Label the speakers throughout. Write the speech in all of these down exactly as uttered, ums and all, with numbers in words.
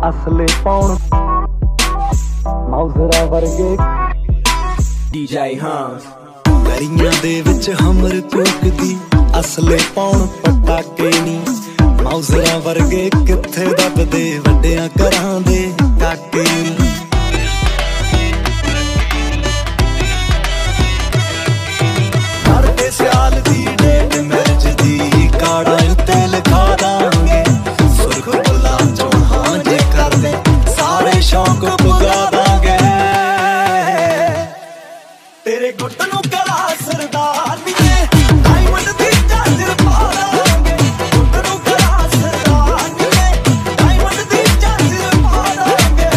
Speaker 1: असले पाउण मौजरा वर्गे
Speaker 2: D J Hans
Speaker 1: गरियां दे विच हमर कूकदी असले पाउण पटाके नी मौजरा वर्गे किथे दबदे वड्डियां घरां दे काके नी सियाल दी डेट मैरिज दी काड़ा उत्ते लिखा दांगे सुर्ख बुला चो हाँ जे कर दे सारे शौक पुगा दांगे तेरे गुट नू कला सरदार नीए डायमंड दी झांझर पा दांगे गुट नू कला सरदार नीए डायमंड दी झांझर पा दांगे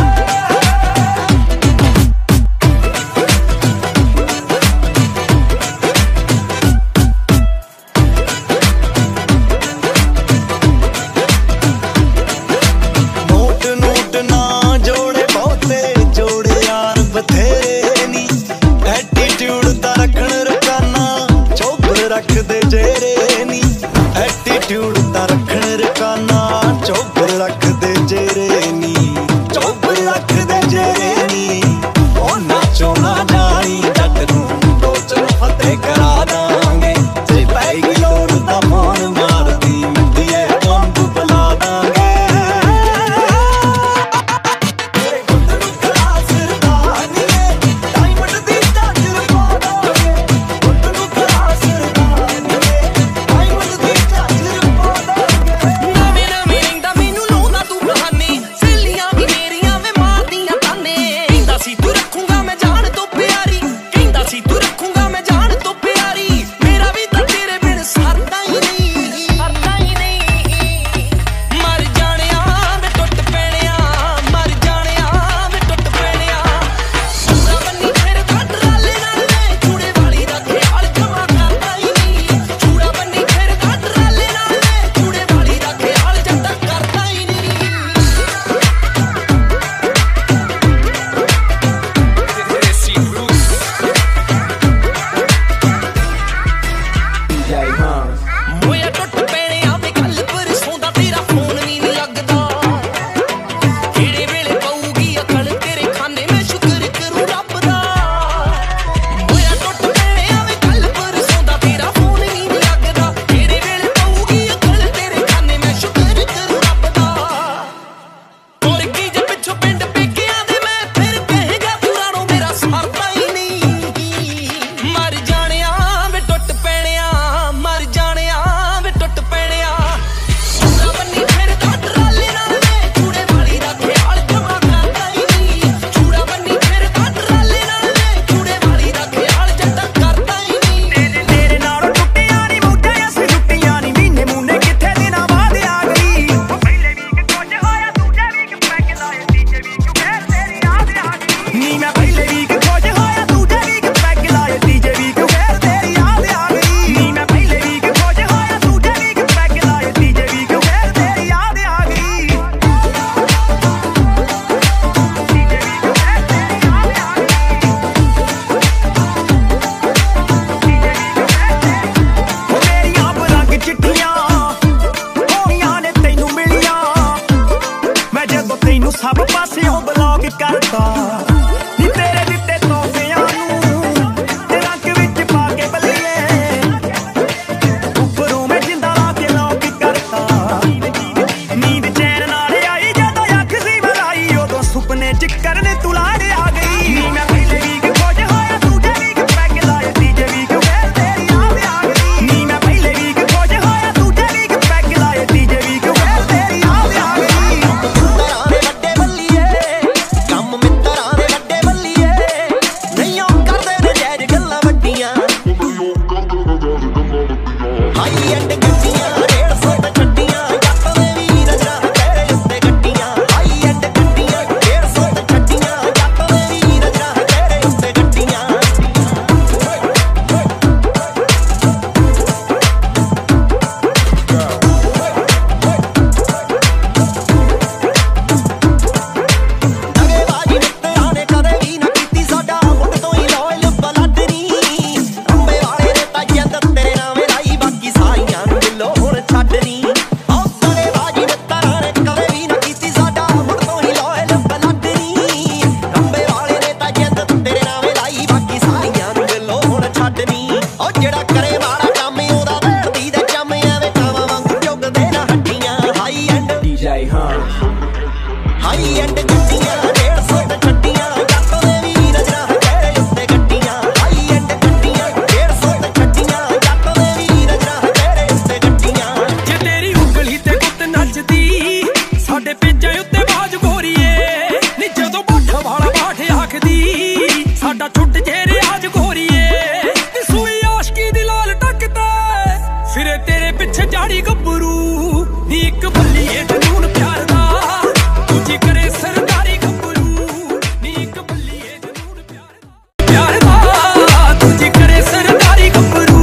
Speaker 1: रखदे जेरे नी एटीट्यूड ता रखण रकाना चौबर रखदे जेरे नी चौबर रखदे जेरे नी ओ नाचो ना जानी जट नू टोचन फतेह करा दांगे जे पैगी लोड़ दा फोन मार दी मिट्टिए बंब बुला दांगे तेरे गुट नू कला सरदार नीए डायमंड दी झांझर पा दांगे गुट नू कला सब पासियों ब्लॉक करता नी तेरे दिते तोहफियां नू ते रंग विच पा के बल्लिए उपरों मैं जिंदा ला के लॉक करता नींद चैन नाल आई जदों अख सी मलाई उदों सुपने च करने तू लाड़ आ गई नी मैं पहले वीक खोज होया दूजे वीक पैग लाए तीजे वीक फिर तेरी याद आ गई नी मैं पहले वीक खोज होया दूजे वीक पैग लाए तीजे वीक फिर तेरी याद आ गई Lord जाड़ी गब्बरू नी एक बल्लीए जनून प्यार दा तुझी करे सरदारी गब्बरू नी एक बल्लीए जनून प्यार दा प्यार दा तुझी करे सरदारी गब्बरू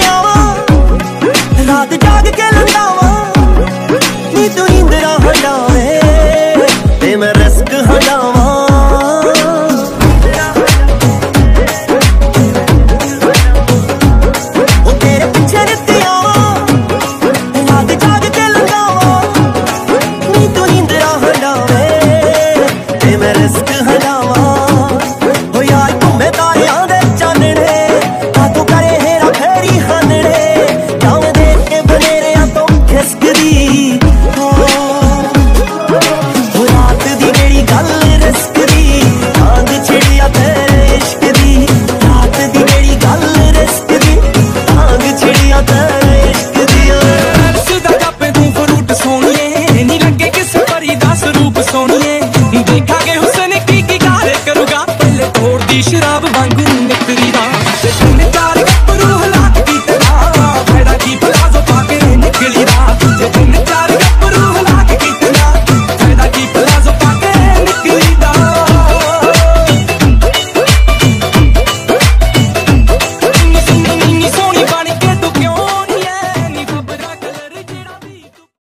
Speaker 3: रात जाग के लंगावा नी तू इंदरा हंडा